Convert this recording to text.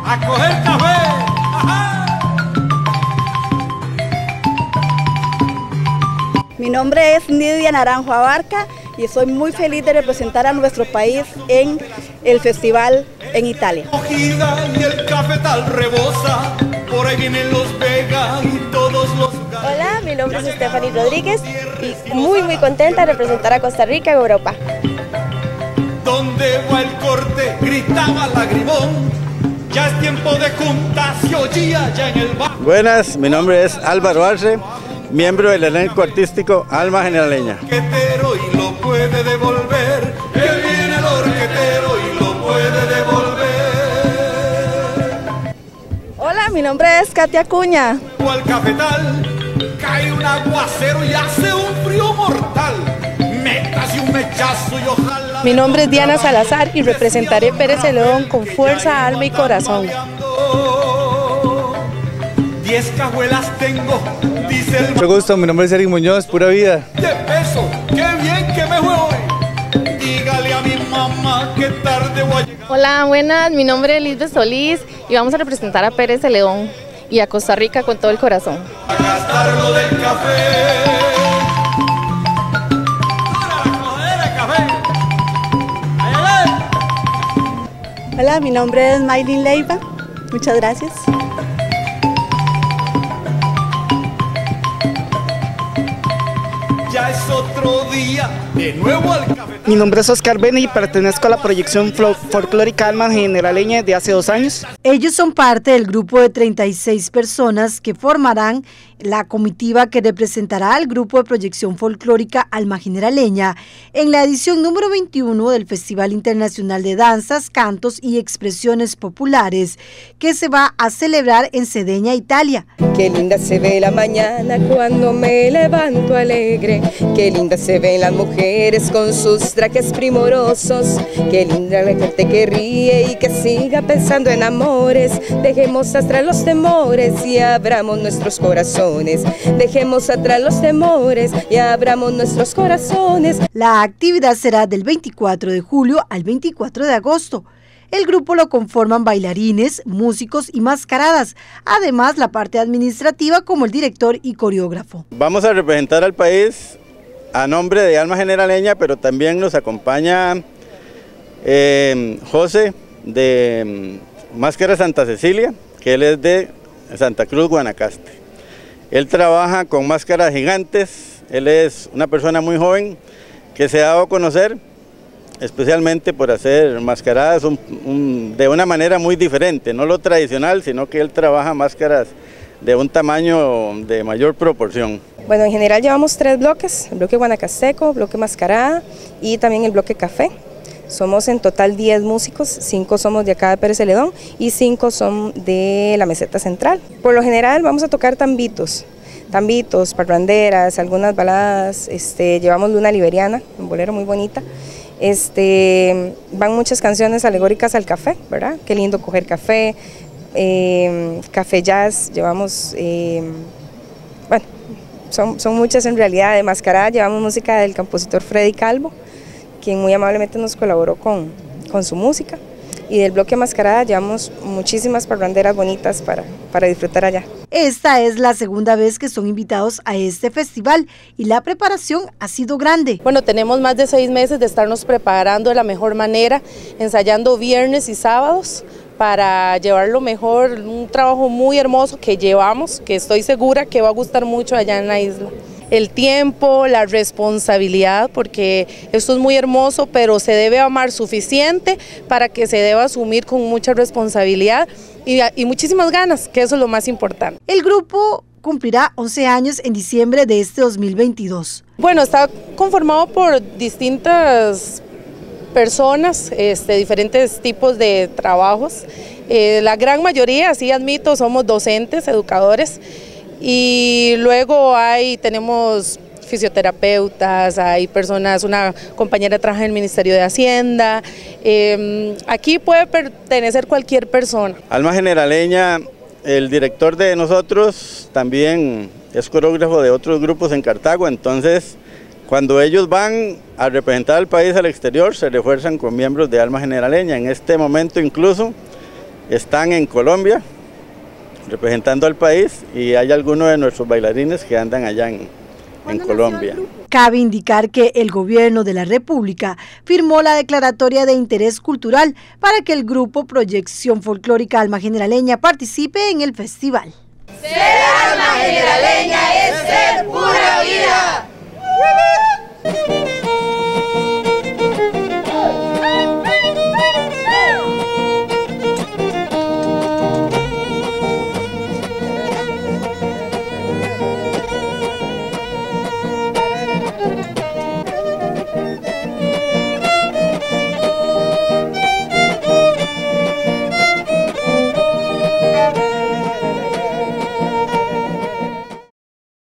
a coger café. ¡Ajá! Mi nombre es Nidia Naranjo Abarca y soy muy feliz de representar a nuestro país en el festival en Italia. Y el cafetal rebosa, por ahí vienen los Vega y todos los... Hola, mi nombre es Stephanie Rodríguez y muy contenta de representar a Costa Rica en Europa. ¿Dónde va el corte? Gritaba Lagrimón. Ya es tiempo de juntas, se oía ya en el bar. Buenas, mi nombre es Álvaro Arce, miembro del elenco artístico Alma Generaleña. Orquetero y lo puede devolver, que viene el orquetero y lo puede devolver. Hola, mi nombre es Katia Acuña. O al cafetal, cae un aguacero y hace un frío mortal. Métase un mechazo y ojalá... Mi nombre es Diana Salazar y representaré Pérez Celedón con fuerza, alma y corazón. 10 cajuelas tengo, dice el... Mucho gusto, mi nombre es Eric Muñoz, pura vida. De peso, qué bien que me fue hoy. Dígale a mi mamá que tarde voy a llegar. Hola, buenas, mi nombre es Lisbeth Solís y vamos a representar a Pérez Celedón y a Costa Rica con todo el corazón. A gastar lo del café. Hola, mi nombre es Maylin Leiva. Muchas gracias. Ya es otro día, de nuevo al café. Mi nombre es Oscar Beni y pertenezco a la proyección folclórica Alma Generaleña de hace 2 años. Ellos son parte del grupo de 36 personas que formarán la comitiva que representará al grupo de proyección folclórica Alma Generaleña en la edición número 21 del Festival Internacional de Danzas, Cantos y Expresiones Populares que se va a celebrar en Cerdeña, Italia. Qué linda se ve la mañana cuando me levanto alegre, qué linda se ven las mujeres con sus trajes primorosos, qué linda la gente que ríe y que siga pensando en amores. Dejemos atrás los temores y abramos nuestros corazones. Dejemos atrás los temores y abramos nuestros corazones. La actividad será del 24 de julio al 24 de agosto. El grupo lo conforman bailarines, músicos y mascaradas, además la parte administrativa como el director y coreógrafo. Vamos a representar al país a nombre de Alma Generaleña, pero también nos acompaña José de Máscara Santa Cecilia, que él es de Santa Cruz, Guanacaste. Él trabaja con máscaras gigantes, él es una persona muy joven que se ha dado a conocer especialmente por hacer mascaradas de una manera muy diferente, no lo tradicional, sino que él trabaja máscaras de un tamaño de mayor proporción. Bueno, en general llevamos 3 bloques, el bloque guanacasteco, bloque mascarada y también el bloque café. Somos en total 10 músicos, 5 somos de acá de Pérez Celedón y 5 son de la meseta central. Por lo general vamos a tocar tambitos, parranderas, algunas baladas, llevamos Luna Liberiana, un bolero muy bonita. Van muchas canciones alegóricas al café, ¿verdad? Qué lindo coger café, café jazz, llevamos, bueno, son muchas en realidad. De mascarada llevamos música del compositor Freddy Calvo, quien muy amablemente nos colaboró con su música, y del bloque mascarada llevamos muchísimas parranderas bonitas para disfrutar allá. Esta es la segunda vez que son invitados a este festival y la preparación ha sido grande. Bueno, tenemos más de 6 meses de estarnos preparando de la mejor manera, ensayando viernes y sábados para llevarlo mejor, un trabajo muy hermoso que llevamos, que estoy segura que va a gustar mucho allá en la isla. El tiempo, la responsabilidad, porque esto es muy hermoso, pero se debe amar suficiente para que se deba asumir con mucha responsabilidad y muchísimas ganas, que eso es lo más importante. El grupo cumplirá 11 años en diciembre de este 2022. Bueno, está conformado por distintas personas, diferentes tipos de trabajos. La gran mayoría, sí admito, somos docentes, educadores. Y luego tenemos fisioterapeutas, hay personas, una compañera trabaja en el Ministerio de Hacienda, aquí puede pertenecer cualquier persona. Alma Generaleña, el director de nosotros también es coreógrafo de otros grupos en Cartago, entonces cuando ellos van a representar al país al exterior se refuerzan con miembros de Alma Generaleña. En este momento incluso están en Colombia representando al país y hay algunos de nuestros bailarines que andan allá en Colombia. Cabe indicar que el gobierno de la República firmó la declaratoria de interés cultural para que el grupo Proyección Folclórica Alma Generaleña participe en el festival. Ser alma generaleña es ser pura vida.